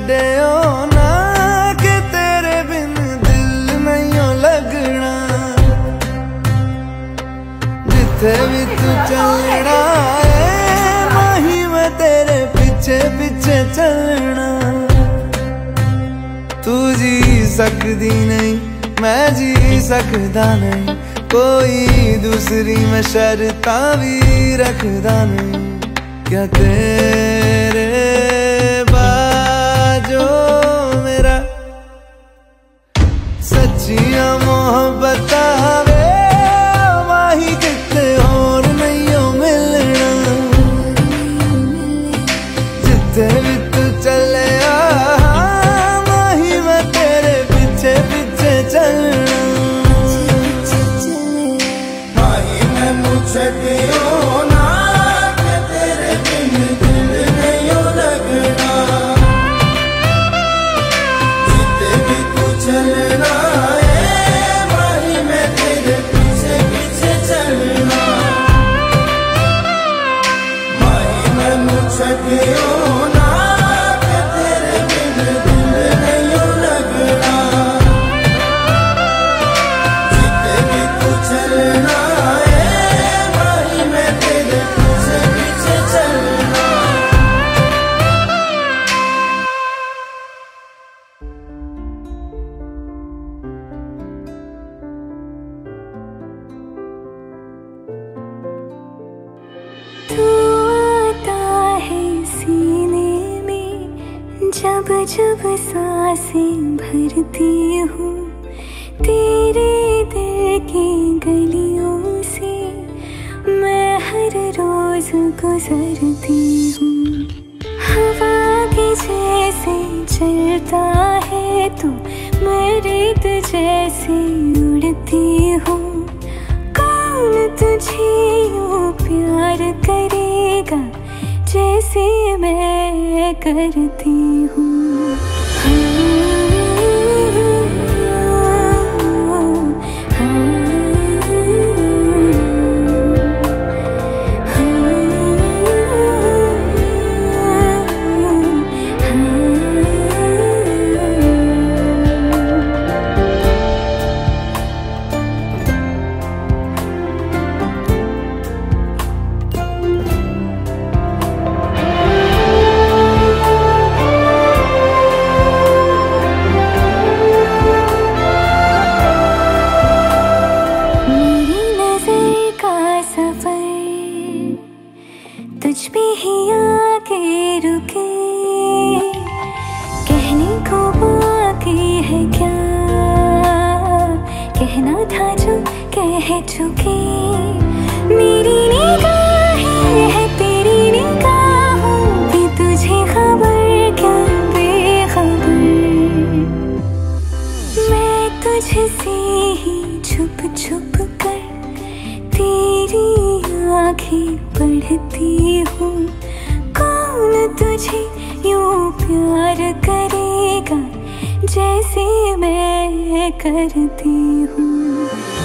छड्डियो ना कि तेरे बिन दिल नहीं लगना। जिथे भी तू चलना है माही मैं तेरे पीछे पीछे चलना। तू जी सकदी नहीं मैं जी सकदा नहीं, कोई दूसरी मैं शर्तां भी रखदा नहीं। क्या तेरे बाजो मेरा सच्चियां मोहब्बत वे माही किते और नहीं हो मिलना। जिथे भी तू चले माही मैं तेरे पीछे पीछे चलना। माही मैनू छड्डियो ना कि तेरे बिन दिल नहीं लगना। जिथे भी तू चलना है माही मैं तेरे पीछे पीछे चलना। माही मैनू छड्डियो ना कि तेरे बिन दिल नहीं लगना। जिथे भी तू चलना जब जब सांसें भरती हूँ तेरे दिल की गलियों से मैं हर रोज गुजरती हूँ। हवा के जैसे चलता है तू मैं रेत जैसे उड़ती हूँ। कौन तुझे यूँ प्यार करेगा जैसे मैं करती हूँ। तुझ पे ही आके रुके कहने को बाकी है क्या, कहना था जो कह चुके। मेरी निगाहें है तेरी निगाहों की तुझे खबर क्या बेखबर। मैं तुझसे ही छुप छुप कर तेरी आँखें पढ़ती हूँ। कौन तुझे यूँ प्यार करेगा जैसे मैं करती हूँ।